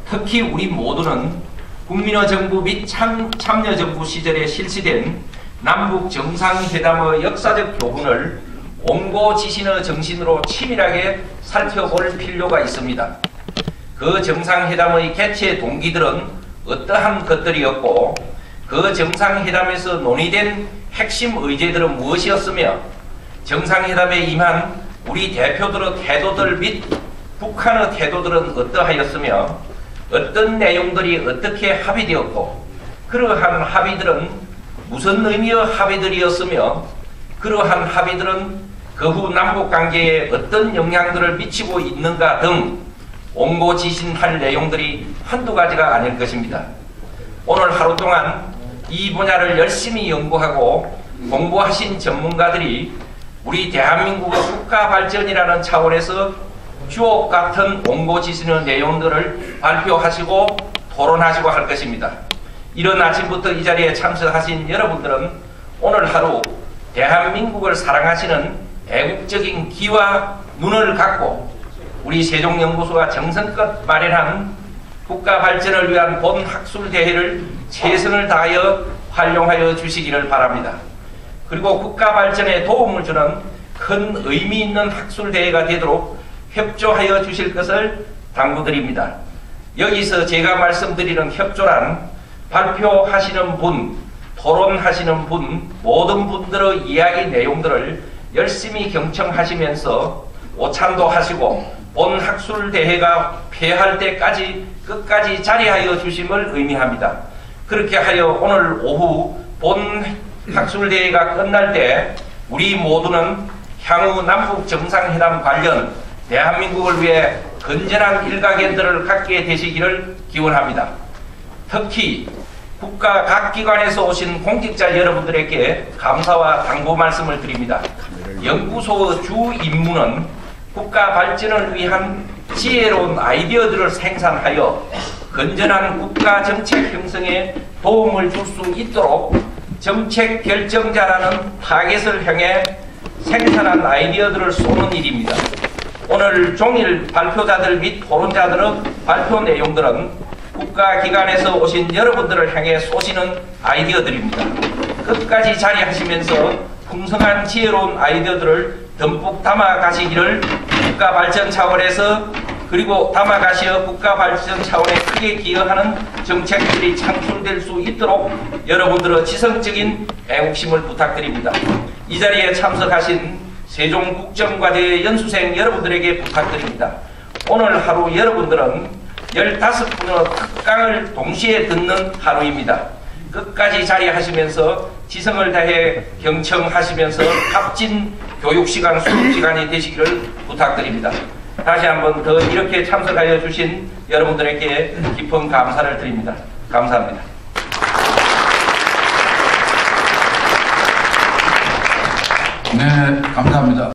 특히 우리 모두는 국민의 정부 및 참여정부 시절에 실시된 남북 정상회담의 역사적 교훈을 온고지신의 정신으로 치밀하게 살펴볼 필요가 있습니다. 그 정상회담의 개최 동기들은 어떠한 것들이었고 그 정상회담에서 논의된 핵심 의제들은 무엇이었으며 정상회담에 임한 우리 대표들의 태도들 및 북한의 태도들은 어떠하였으며 어떤 내용들이 어떻게 합의되었고 그러한 합의들은 무슨 의미의 합의들이었으며 그러한 합의들은 그 후 남북관계에 어떤 영향들을 미치고 있는가 등 온고지신할 내용들이 한두 가지가 아닐 것입니다. 오늘 하루 동안 이 분야를 열심히 연구하고 공부하신 전문가들이 우리 대한민국의 국가 발전이라는 차원에서 주옥 같은 온고지신의 내용들을 발표하시고 토론하시고 할 것입니다. 이른 아침부터 이 자리에 참석하신 여러분들은 오늘 하루 대한민국을 사랑하시는 애국적인 귀와 눈을 갖고 우리 세종연구소가 정성껏 마련한 국가 발전을 위한 본 학술대회를 최선을 다하여 활용하여 주시기를 바랍니다. 그리고 국가 발전에 도움을 주는 큰 의미 있는 학술대회가 되도록 협조하여 주실 것을 당부드립니다. 여기서 제가 말씀드리는 협조란 발표하시는 분, 토론하시는 분, 모든 분들의 이야기 내용들을 열심히 경청하시면서 오찬도 하시고 본 학술대회가 폐할 때까지 끝까지 자리하여 주심을 의미합니다. 그렇게 하여 오늘 오후 본 학술대회가 끝날 때 우리 모두는 향후 남북 정상회담 관련 대한민국을 위해 건전한 일가견들을 갖게 되시기를 기원합니다. 특히 국가 각 기관에서 오신 공직자 여러분들에게 감사와 당부 말씀을 드립니다. 연구소의 주 임무는 국가 발전을 위한 지혜로운 아이디어들을 생산하여 건전한 국가 정책 형성에 도움을 줄 수 있도록 정책 결정자라는 타겟을 향해 생산한 아이디어들을 쏘는 일입니다. 오늘 종일 발표자들 및 토론자들의 발표 내용들은 국가기관에서 오신 여러분들을 향해 쏘시는 아이디어들입니다. 끝까지 자리하시면서 풍성한 지혜로운 아이디어들을 듬뿍 담아가시기를 국가발전 차원에서 그리고 담아가시어 국가발전 차원에 크게 기여하는 정책들이 창출될 수 있도록 여러분들의 지성적인 애국심을 부탁드립니다. 이 자리에 참석하신 세종국정과제의 연수생 여러분들에게 부탁드립니다. 오늘 하루 여러분들은 15분의 특강을 동시에 듣는 하루입니다. 끝까지 자리하시면서 지성을 다해 경청하시면서 값진 교육시간, 수업시간이 되시기를 부탁드립니다. 다시 한번 더 이렇게 참석하여 주신 여러분들에게 깊은 감사를 드립니다. 감사합니다. 네, 감사합니다.